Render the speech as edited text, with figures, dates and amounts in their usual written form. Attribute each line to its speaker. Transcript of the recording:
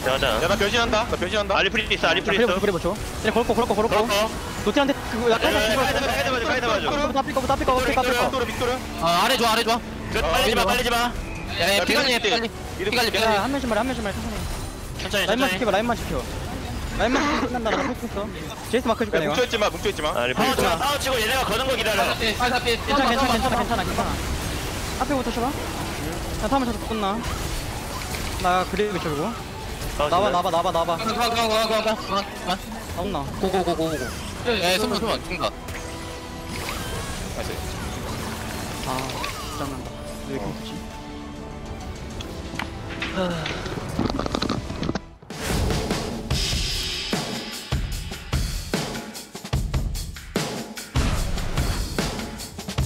Speaker 1: 가자.
Speaker 2: 야나 변신한다. 나 변신한다.
Speaker 1: 알리프리 있어 알리프리 있어.
Speaker 3: 그래 보죠. 그래 걸고. 노티한테 그거 약간
Speaker 1: 가이드 봐줘.
Speaker 3: 다 삐꺼.
Speaker 2: 빅토르.
Speaker 4: 아래 좋아 빨리지 마 야, 피갈리.
Speaker 3: 야, 한 명씩 말해 천천히. 라인만 지켜. 라인만 끝난다. 나 패스했어. 제이스 마크 줄게 내가.
Speaker 2: 뭉쳐있지 마.
Speaker 1: 알리프리 있어.
Speaker 4: 싸우치고 얘네가 거는 거 기다려.
Speaker 3: 괜찮아. 앞에부터 쳐봐. 나 타면 쳐서 끝나. 나 그리고 쳐주고. 나와.
Speaker 4: 가.
Speaker 3: 나온나.
Speaker 4: 고고고고. 예, 손만 죽는다.
Speaker 3: 아, 장난다. 왜 이렇게 크지?